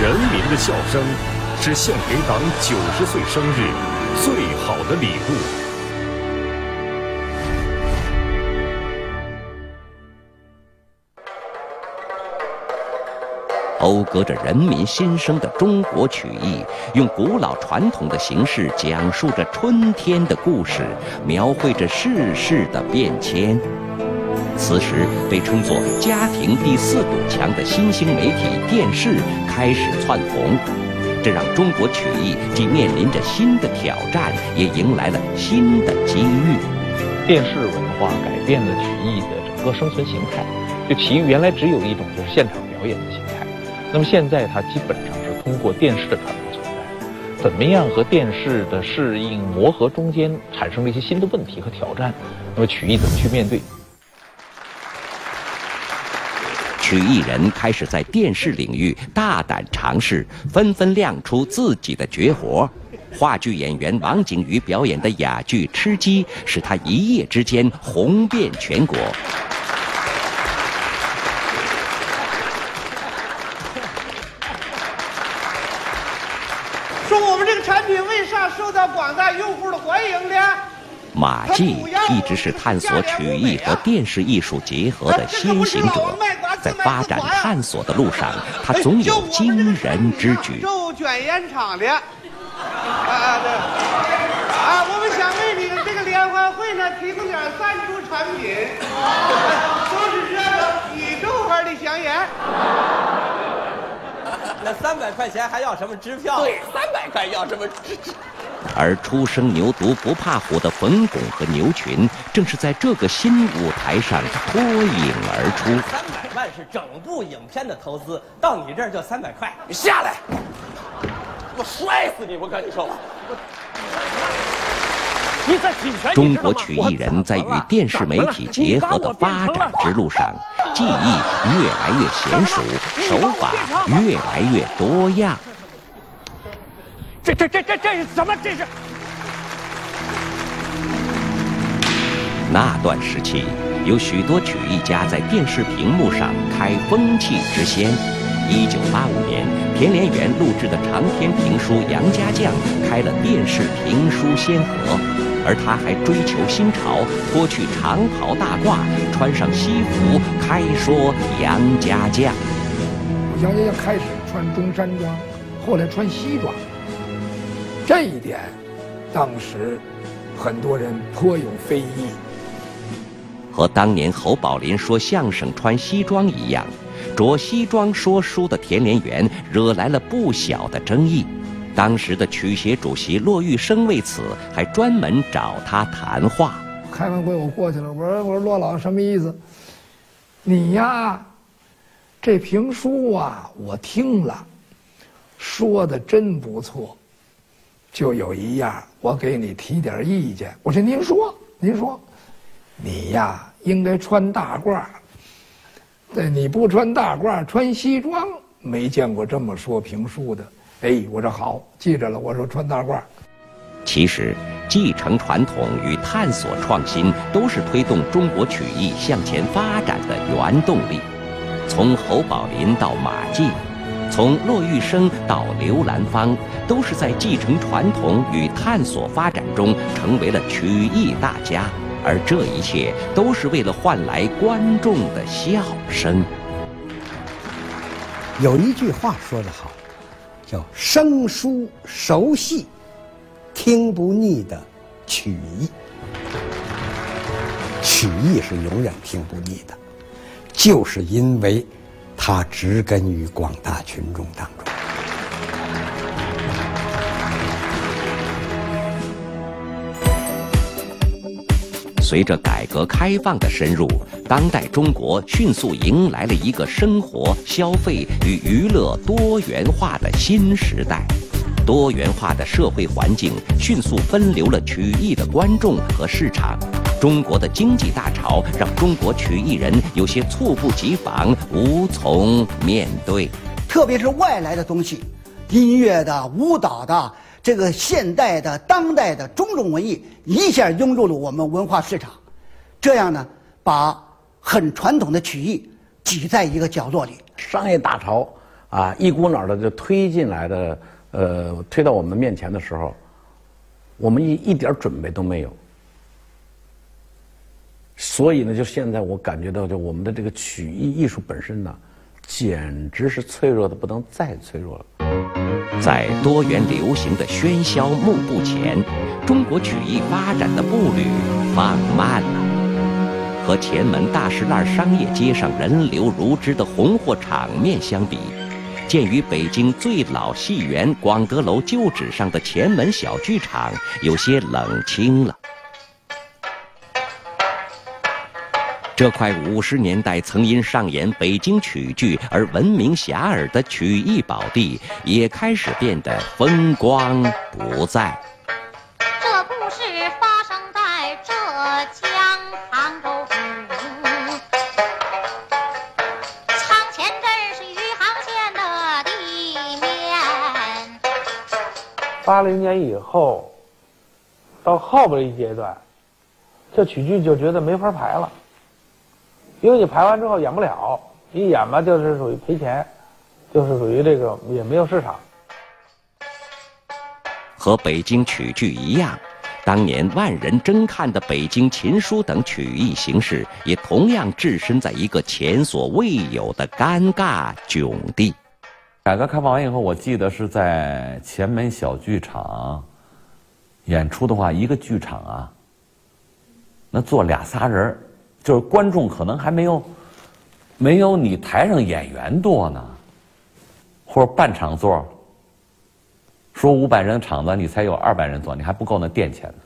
人民的笑声，是献给党90岁生日最好的礼物。 讴歌着人民心声的中国曲艺，用古老传统的形式讲述着春天的故事，描绘着世事的变迁。此时，被称作家庭第4堵墙的新兴媒体电视开始窜红，这让中国曲艺既面临着新的挑战，也迎来了新的机遇。 电视文化改变了曲艺的整个生存形态，就曲艺原来只有一种就是现场表演的形态。那么现在它基本上是通过电视的传播存在，怎么样和电视的适应磨合中间产生了一些新的问题和挑战，那么曲艺怎么去面对？ 曲艺人开始在电视领域大胆尝试，纷纷亮出自己的绝活。话剧演员王景瑜表演的哑剧《吃鸡》使他一夜之间红遍全国。 说我们这个产品为啥受到广大用户的欢迎呢？ 马季一直是探索曲艺和电视艺术结合的先行者，在发展探索的路上，他总有惊人之举。 周卷烟厂的，我们想为你的这个联欢会呢提供点赞助产品，都是这个宇宙牌的香烟。 那300块钱还要什么支票？对，300块要什么支？ 而初生牛犊不怕虎的冯巩和牛群，正是在这个新舞台上脱颖而出。 300万是整部影片的投资，到你这儿就300块， 你下来！我摔死你！我跟你说吧。 中国曲艺人在与电视媒体结合的发展之路上，技艺越来越娴熟，手法越来越多样。 这是什么？这是。 那段时期，有许多曲艺家在电视屏幕上开风气之先。1985年，田连元录制的长篇评书《杨家将》开了电视评书先河，而他还追求新潮，脱去长袍大褂，穿上西服，开说杨家将。 杨家将开始穿中山装，后来穿西装。这一点，当时很多人颇有非议。 和当年侯宝林说相声穿西装一样，着西装说书的田连元惹来了不小的争议。当时的曲协主席骆玉生为此还专门找他谈话。 开完会我过去了，我说骆老什么意思？你呀，这评书啊，我听了，说的真不错。就有一样，我给你提点意见。我说您说，你呀应该穿大褂。对，你不穿大褂，穿西装，没见过这么说评书的。哎，我说好，记着了。我说穿大褂。 其实，继承传统与探索创新都是推动中国曲艺向前发展的原动力。从侯宝林到马季，从骆玉生到刘兰芳，都是在继承传统与探索发展中成为了曲艺大家，而这一切都是为了换来观众的笑声。 有一句话说得好，叫生疏熟悉，听不腻的曲艺。曲艺是永远听不腻的，就是因为它植根于广大群众当中。 随着改革开放的深入，当代中国迅速迎来了一个生活、消费与娱乐多元化的新时代。多元化的社会环境迅速分流了曲艺的观众和市场。中国的经济大潮让中国曲艺人有些猝不及防，无从面对。 特别是外来的东西，音乐的、舞蹈的、这个现代的、当代的种种文艺，一下涌入了我们文化市场，这样呢，把很传统的曲艺挤在一个角落里。 商业大潮啊，一股脑的就推进来的，推到我们面前的时候，我们一点准备都没有。所以呢，就现在我感觉到，就我们的这个曲艺艺术本身呢，简直是脆弱的不能再脆弱了。 在多元流行的喧嚣幕布前，中国曲艺发展的步履放慢了。和前门大石栏商业街上人流如织的红火场面相比，建于北京最老戏园广德楼旧址上的前门小剧场有些冷清了。这块50年代曾因上演北京曲剧而闻名遐迩的曲艺宝地，也开始变得风光不再。 这故事发生在浙江杭州府仓前镇是余杭县的地面。 80年以后，到后边一阶段，这曲剧就觉得没法排了。因为你排完之后演不了，你演吧就是属于赔钱，就是属于这个也没有市场。 和北京曲剧一样，当年万人争看的北京琴书等曲艺形式，也同样置身在一个前所未有的尴尬窘地。 改革开放完以后，我记得是在前门小剧场演出的话，一个剧场啊，那坐2、3人。就是观众可能还没有你台上演员多呢，或者半场座，说500人场子你才有200人坐，你还不够那垫钱呢。